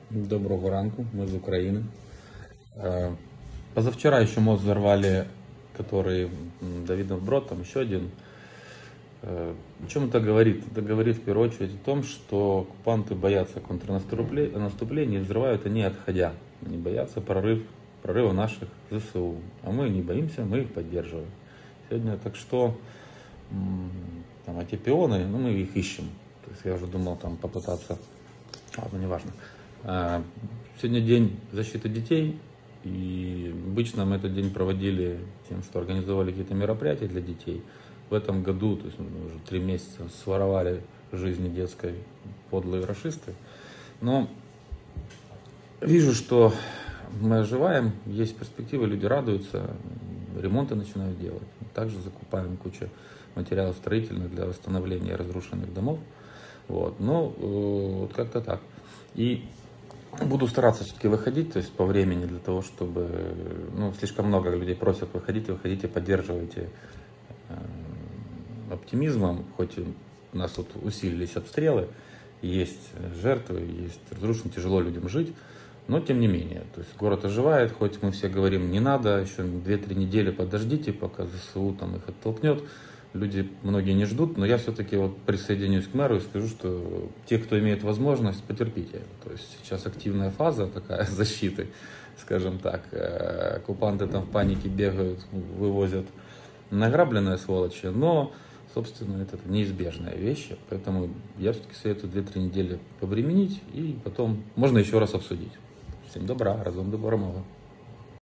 Доброго ранку, мы из Украины. Позавчера еще мост взорвали, который Давидов Брод, там еще один. О чем это говорит? Это говорит в первую очередь о том, что оккупанты боятся контрнаступления и взрывают они отходя. Они боятся прорыва наших ЗСУ. А мы не боимся, мы их поддерживаем. Сегодня так что там эти пионы, мы их ищем. То есть я уже думал там попытаться, неважно. Сегодня день защиты детей, и обычно мы этот день проводили тем, что организовали какие-то мероприятия для детей. В этом году, то есть мы уже 3 месяца своровали жизни детской подлые рашисты. Но вижу, что мы оживаем, есть перспективы, люди радуются, ремонты начинают делать. Также закупаем кучу материалов строительных для восстановления разрушенных домов. Вот как-то так. И буду стараться все-таки выходить, то есть по времени, для того, чтобы, слишком много людей просят выходите, поддерживайте оптимизмом, хоть у нас тут усилились обстрелы, есть жертвы, есть разрушено, тяжело людям жить, но тем не менее, то есть город оживает, хоть мы все говорим, не надо, еще 2-3 недели подождите, пока ЗСУ там их оттолкнет. Люди многие не ждут, но я все-таки присоединюсь к мэру и скажу, что те, кто имеет возможность, потерпите. То есть сейчас активная фаза такая защиты, скажем так. Оккупанты там в панике бегают, вывозят награбленные сволочи, но, собственно, это неизбежная вещь. Поэтому я все-таки советую 2-3 недели повременить и потом можно еще раз обсудить. Всем добра, разом добра мало.